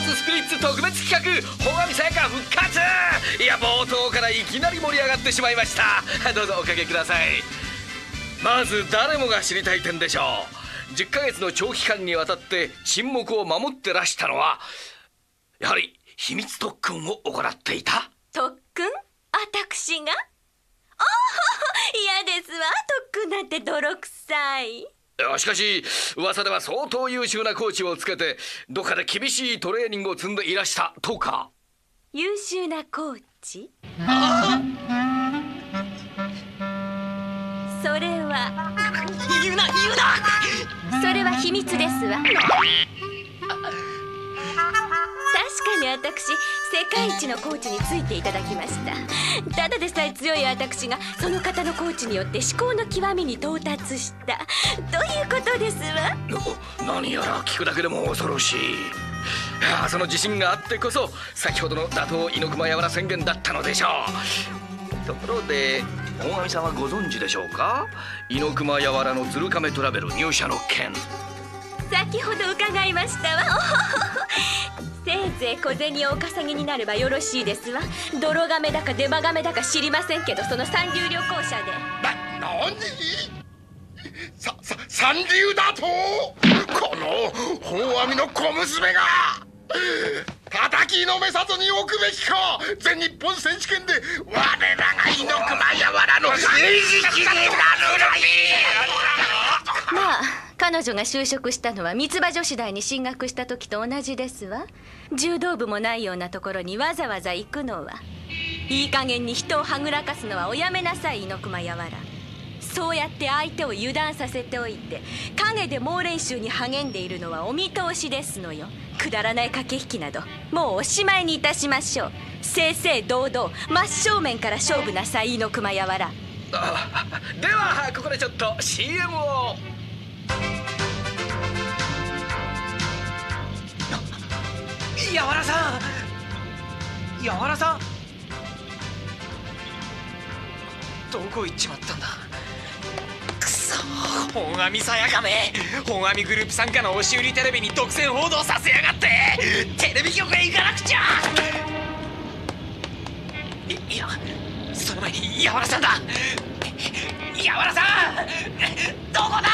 ススピリッツ特別企画、本阿弥さやか復活。いや、冒頭からいきなり盛り上がってしまいました。どうぞおかけください。まず誰もが知りたい点でしょう。10ヶ月の長期間にわたって沈黙を守ってらしたのは、やはり秘密特訓を行っていた。 特訓？私が？嫌ですわ。特訓なんて泥臭い。 しかし噂では相当優秀なコーチをつけて、どっかで厳しいトレーニングを積んでいらしたとか。 優秀なコーチ？それは言うな。 それは秘密ですわ。確かに私、世界一のコーチについていただきました。ただでさえ強い私がその方のコーチによって至高の極みに到達したということですわ。 何やら聞くだけでも恐ろしい。その自信があってこそ先ほどの打倒猪熊柔宣言だったのでしょう。ところで本阿弥さんはご存知でしょうか。猪熊柔の鶴亀トラベル入社の件、 先ほど伺いましたわ。せいぜい小銭をお稼ぎになればよろしいですわ。泥亀だかデマ亀だか知りませんけど、その三流旅行者で。 何？三流だと？この本阿弥の小娘が叩きのめさずに置くべきか。全日本選手権で我らが猪熊柔の正式になるのに。 まあ彼女が就職したのは三つ葉女子大に進学した時と同じですわ。柔道部もないようなところにわざわざ行くのは。いい加減に人をはぐらかすのはおやめなさい、猪熊柔。そうやって相手を油断させておいて陰で猛練習に励んでいるのはお見通しですのよ。くだらない駆け引きなどもうおしまいにいたしましょう。正々堂々真正面から勝負なさい、猪熊柔。 ではここでちょっと CM を。 柔さん、どこ行っちまったんだ。くそ、本阿弥さやかめ。本阿弥グループ傘下の押し売りテレビに独占報道させやがって。テレビ局へ行かなくちゃ。いや、その前に柔さんだ。柔さん、どこだ。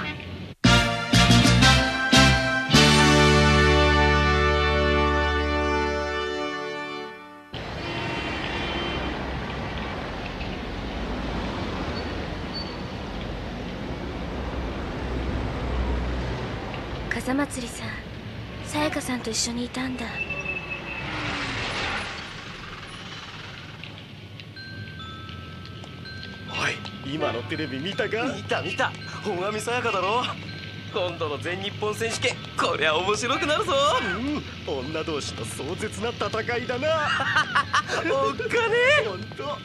風祭さん、さやかさんと一緒にいたんだ。 おい、今のテレビ見たか？見た。本阿弥さやかだろ。今度の全日本選手権、こりゃ面白くなるぞ。女同士の壮絶な戦いだな。おっかねえ。ほんと。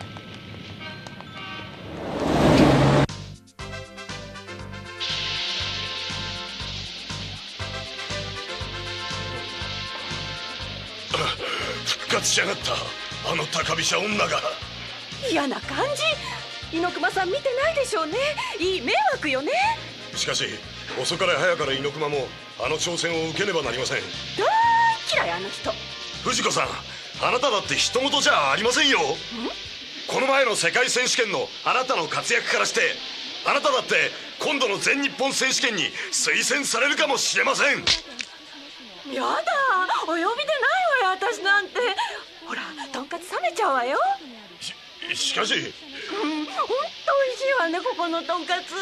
復活しやがった、あの高飛車女が。 嫌な感じ。猪熊さん見てないでしょうね。いい迷惑よね。 しかし遅かれ早かれ猪熊もあの挑戦を受けねばなりません。 大嫌い、あの人。 藤子さん、あなただって人事じゃありませんよ。この前の世界選手権のあなたの活躍からして、あなただって今度の全日本選手権に推薦されるかもしれません。 やだ、お呼びでないわよ、私なんて。ほら、とんかつ冷めちゃうわよ。 しかし、 ほんと美味しいわね、ここのとんかつ。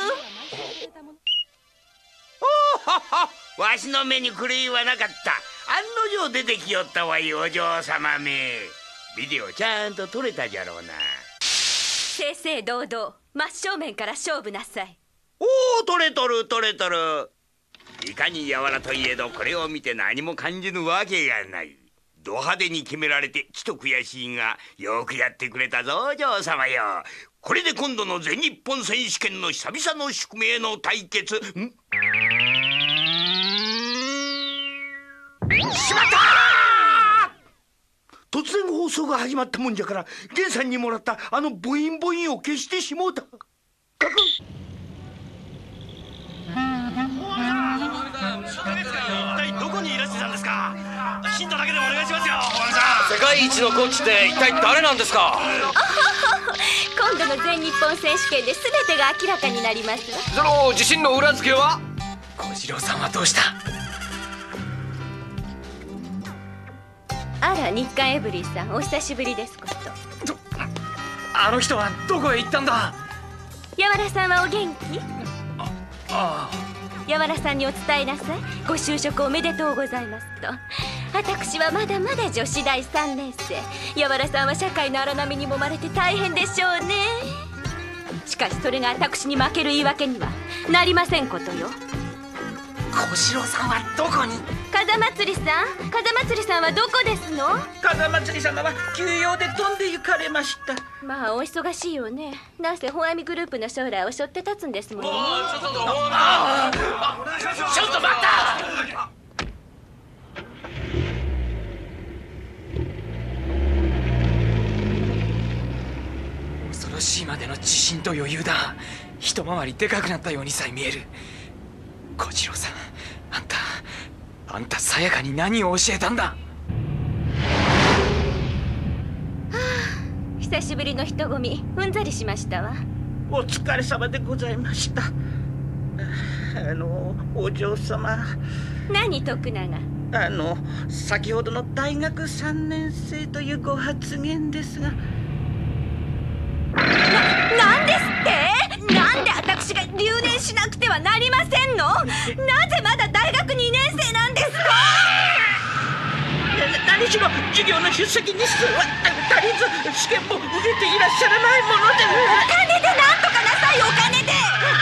おほほ、わしの目に狂いはなかった。案の定出てきよったわい、お嬢様め。ビデオちゃんと撮れたじゃろうな。 正々堂々真正面から勝負なさい。 おお、撮れとる。いかに柔らといえど、これを見て何も感じぬわけがない。ド派手に決められてちと悔しいが、よくやってくれたぞ、お嬢様よ。これで今度の全日本選手権の久々の宿命の対決。しまった！突然放送が始まったもんじゃから、源さんにもらったあのボインボインを消してしもうた。 一体どこにいらしてたんですか？死んだだ世界一のコーチって一体誰なんですか？ 今度の全日本選手権で全てが明らかになりますわ。 その自信の裏付けは？ 小次郎さんはどうした？ あら、日刊エブリィさん、お久しぶりですこと。 あの人はどこへ行ったんだ？ やわらさんはお元気？ あやわらさんにお伝えなさい。ご就職おめでとうございますと。私はまだまだ女子大3年生。やわらさんは社会の荒波に揉まれて大変でしょうね。しかしそれが私に負ける言い訳にはなりませんことよ。 小次郎さんはどこに？ 風祭さん、風祭さんはどこですの？ 風祭様は休養で飛んで行かれました。 まあお忙しいよね。なんせ本阿弥グループの将来を背負って立つんですものね。 ちょっと待った。 恐ろしいまでの自信と余裕だ。一回りでかくなったようにさえ見える。小次郎さん、あんたさやかに何を教えたんだ？ 久しぶりの人混み、うんざりしましたわ。 お疲れ様でございました。お嬢様。 何徳永？ 先ほどの大学3年生というご発言ですが。 なんですって？なんで私が留年しなくてはなりませんの？なぜまだ大学2年生なんですか？ 何しろ授業の出席日数は足りず、試験も受けていらっしゃらないもので。 お金でなんとかなさい、お金で。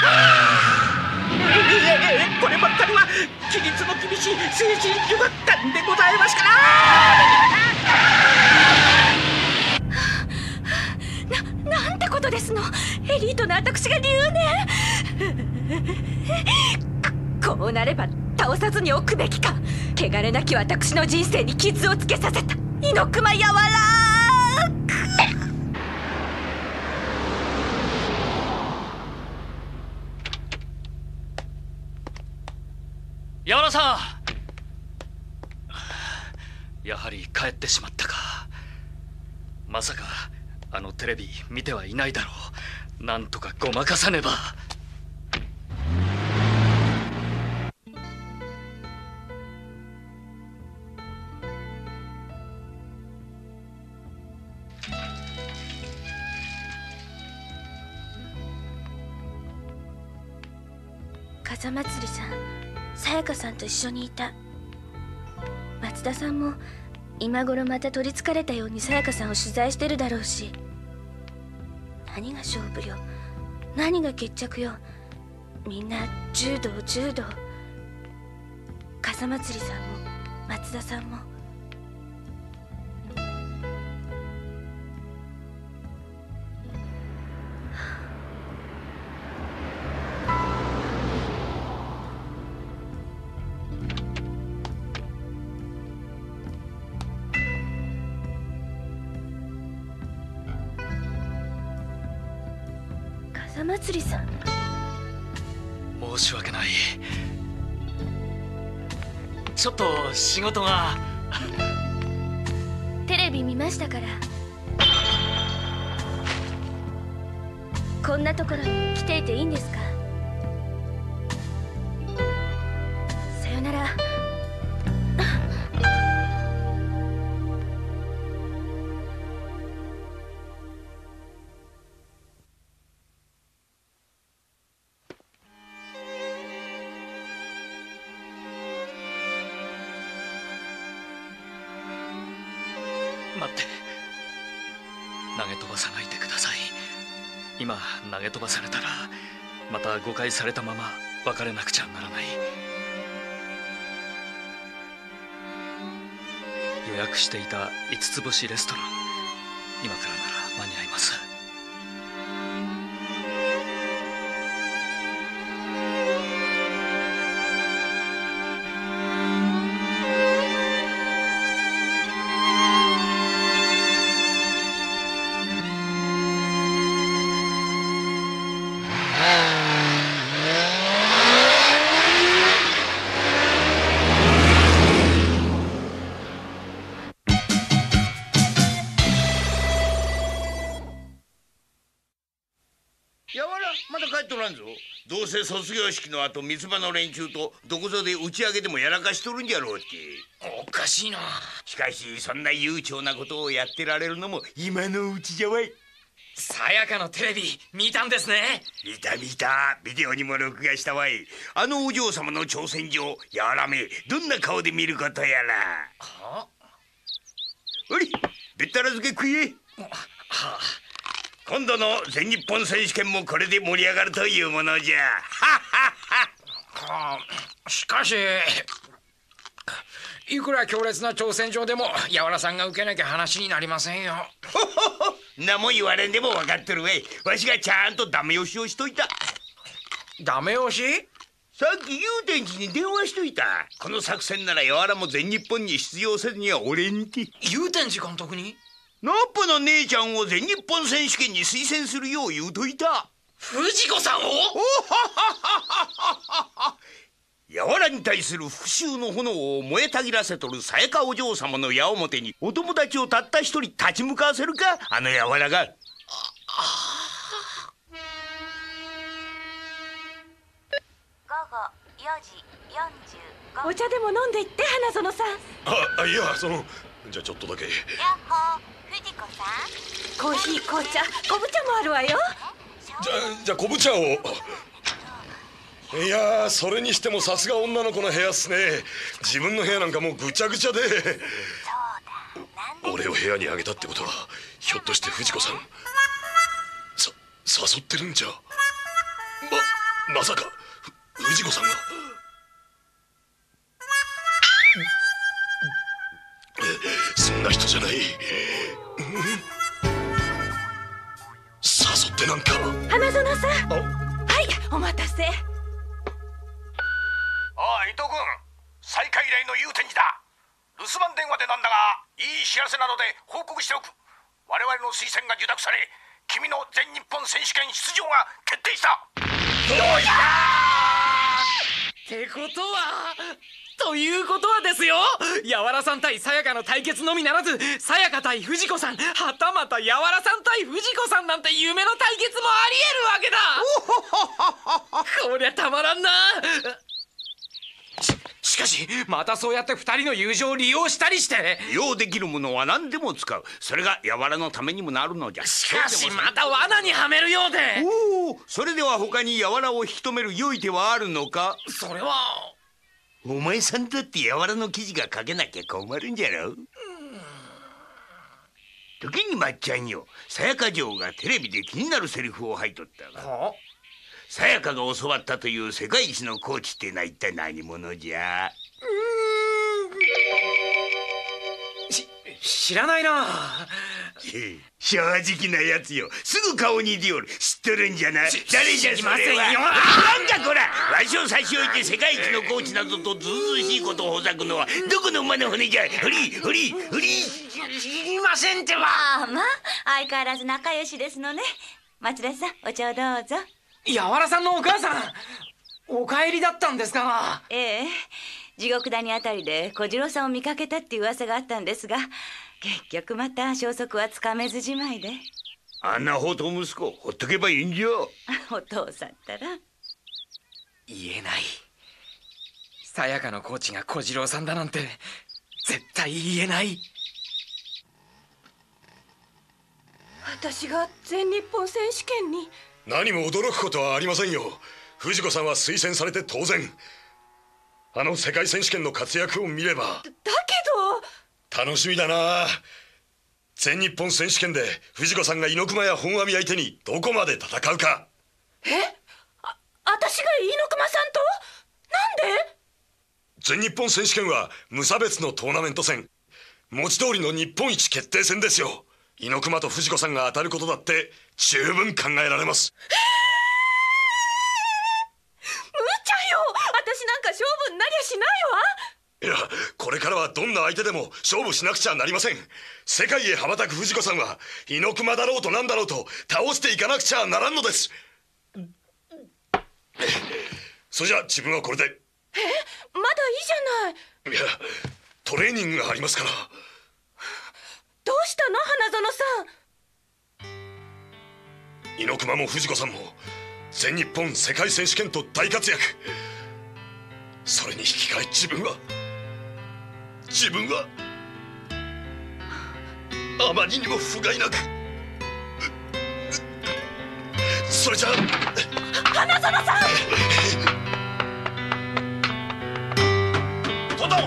こればっかりは規律の厳しい精神女学館でございますから。 なんてことですの。エリートの私が留年。こうなれば倒さずに置くべきか。汚れなき私の人生に傷をつけさせた猪熊やわら。 やわらさん、やはり帰ってしまったか。まさかあのテレビ見てはいないだろう。なんとかごまかさねば。 風祭さん、さやかさんと一緒にいた。松田さんも今頃また取りつかれたようにさやかさんを取材してるだろうし。何が勝負よ、何が決着よ。みんな柔道柔道。風祭さんも松田さんも。風祭さん、 申し訳ない。ちょっと仕事が。 テレビ見ましたから。こんなところに来ていていいんですか？さよなら。 待って、投げ飛ばさないでください。今投げ飛ばされたらまた誤解されたまま別れなくちゃならない。予約していた5つ星レストラン、今からなら間に合います。 やわらまだ帰っとらんぞ。どうせ卒業式の後三つ葉の連中とどこぞで打ち上げでもやらかしとるんじゃろうって。 おかしいな。 しかしそんな悠長なことをやってられるのも今のうちじゃわい。 さやかのテレビ見たんですね。 見た見た。ビデオにも録画したわい。あのお嬢様の挑戦状、やわらめどんな顔で見ることやら。 はおりべったら漬け食え。 はあ、 今度の全日本選手権もこれで盛り上がるというものじゃ。 はあ、しかしいくら強烈な挑戦状でもやわらさんが受けなきゃ話になりませんよ。 何も言われんでも分かってるわい。わしがちゃんとダメ押しをしといた。 ダメ押し？ さっき祐天寺に電話しといた。この作戦ならやわらも全日本に出場せずにはおれんて。 祐天寺監督に？ ノッポの姉ちゃんを全日本選手権に推薦するよう言うといた。 藤子さんを？ やわらに対する復讐の炎を燃えたぎらせとるさやかお嬢様の矢面にお友達をたった一人立ち向かわせるか、あのやわらが。 お茶でも飲んでいって花園さん。 いやじゃあちょっとだけ。 やっほー、藤子さん。 コーヒー、紅茶、昆布茶もあるわよ。 じゃあ昆布茶を。いやそれにしてもさすが女の子の部屋っすね。自分の部屋なんかもうぐちゃぐちゃで。俺を部屋にあげたってことはひょっとして藤子さん誘ってるんじゃ。まさか藤子さんが。そんな人じゃない。誘ってなんか。 花園さん。はい、お待たせ。 伊藤君、再開以来の祐天寺だ。留守番電話でなんだがいい知らせなので報告しておく。我々の推薦が受諾され、君の全日本選手権出場が決定した。 どうしたってということはですよ、やわらさん対さやかの対決のみならず、さやか対藤子さん、はたまたやわらさん対藤子さんなんて夢の対決もありえるわけだ。こりゃたまらんな。しかしまたそうやって二人の友情を利用したりして。 利用できるものは何でも使う。それがやわらのためにもなるのじゃ。 しかしまた罠にはめるようで。 おお、それでは他にやわらを引き止める良い手はあるのか。 それはお前さんだってやわらの記事が書けなきゃ困るんじゃろ。時にまっちゃんよ、さやか嬢がテレビで気になるセリフを吐いとったが、さやかが教わったという世界一のコーチってのは一体何者じゃ。 知らないな。 正直なやつよ、すぐ顔に出よる。知っとるんじゃな。誰じゃそれは。なんだこら、わしを差し置いて世界一のコーチなどとずうずうしいことをほざくのはどこの馬の骨じゃ。フリー知りませんってば。 まあ相変わらず仲良しですのね。松田さん、お茶をどうぞ。 やわらさんのお母さん、お帰りだったんですか。 ええ、地獄谷あたりで小次郎さんを見かけたっていう噂があったんですが、結局また消息はつかめずじまいで。 あんな放蕩息子ほっとけばいいんじゃ。 お父さんったら。 言えない。さやかのコーチが小次郎さんだなんて絶対言えない。 私が全日本選手権に。 何も驚くことはありませんよ。藤子さんは推薦されて当然。あの世界選手権の活躍を見れば。 だけど楽しみだな。全日本選手権で藤子さんが猪熊や本阿弥相手にどこまで戦うか。 私が猪熊さんと？なんで？ 全日本選手権は無差別のトーナメント戦、文字通りの日本一決定戦ですよ。猪熊と藤子さんが当たることだって十分考えられます。 無茶よ、私なんか勝負になりゃしないわ。 いや、これからはどんな相手でも勝負しなくちゃなりません。世界へ羽ばたく藤子さんは猪熊だろうとなんだろうと倒していかなくちゃならんのです。それじゃ自分はこれで。 まだいいじゃない。 いや、トレーニングがありますから。 どうしたの花園さん。 猪熊も藤子さんも全日本世界選手権と大活躍。それに引き換え自分はあまりにも不甲斐なく。それじゃ花園さん。 トト。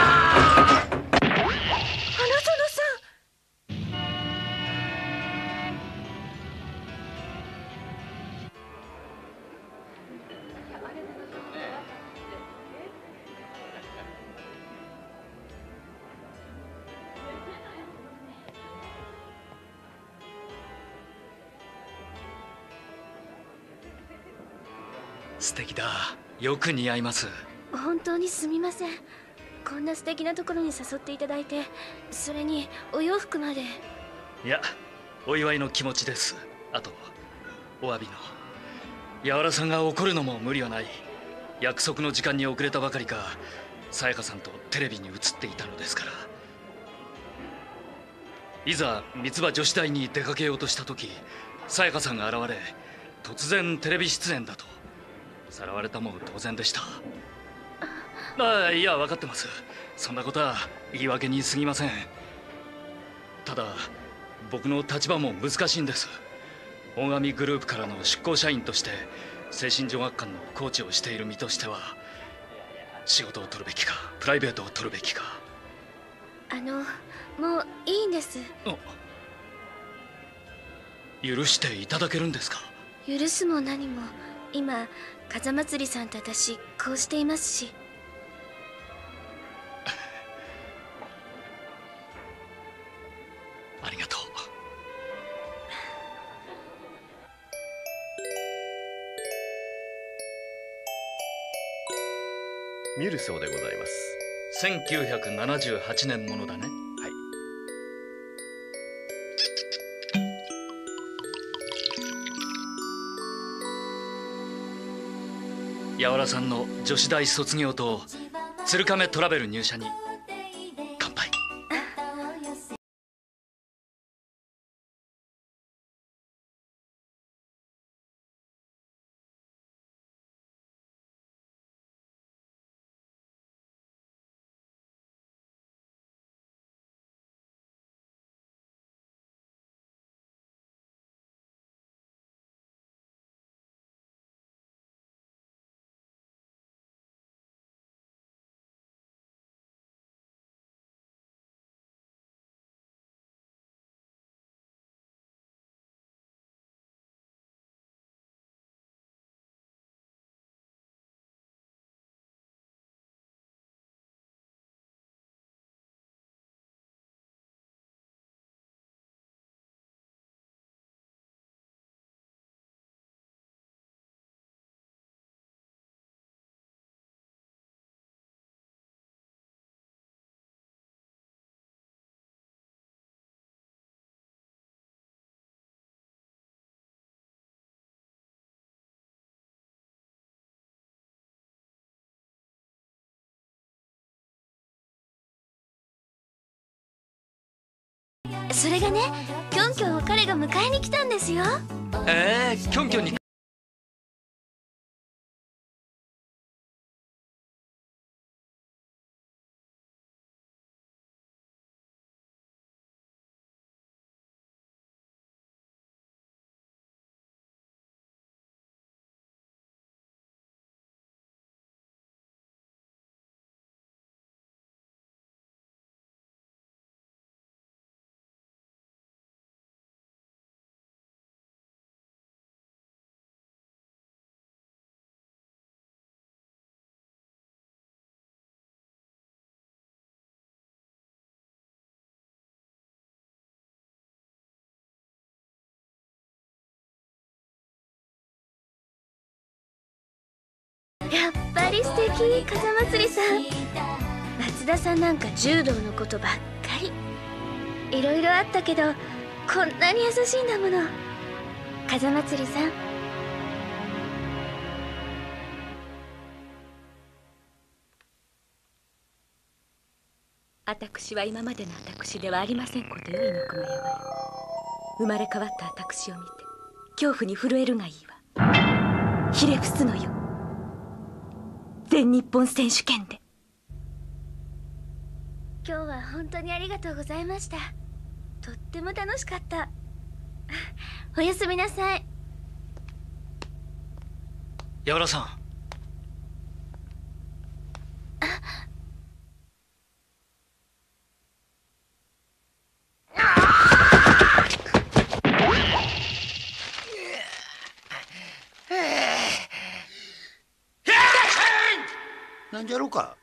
素敵だ。よく似合います。 本当にすみません。こんな素敵なところに誘っていただいて、それにお洋服まで。 いや、お祝いの気持ちです。あとお詫びの。柔良さんが怒るのも無理はない。約束の時間に遅れたばかりか、さやかさんとテレビに映っていたのですから。いざ三葉女子大に出かけようとした時、さやかさんが現れ、突然テレビ出演だとさらわれたも同然でした。いや、分かってます。そんなことは言い訳に過ぎません。ただ僕の立場も難しいんです。本阿弥グループからの出向社員として精神女学館のコーチをしている身としては、仕事を取るべきかプライベートを取るべきか。 もういいんです。 許していただけるんですか？ 許すも何も、今風祭さんと私こうしていますし。 ありがとう。 ミルソーでございます。 1978年ものだね。 はい。 柔良さんの女子大卒業と鶴亀トラベル入社に乾杯。 それがね、キョンキョンを彼が迎えに来たんですよ。 キョンキョンに。 やっぱり素敵、風祭さん。松田さんなんか柔道のことばっかり。いろいろあったけど、こんなに優しいんだもの。風祭さん。 私は今までの私ではありませんことよ、猪熊よ。生まれ変わった私を見て恐怖に震えるがいいわ。ひれ伏すのよ、全日本選手権で。 今日は本当にありがとうございました。とっても楽しかった。おやすみなさい。 山田さん。 なんじゃろうか。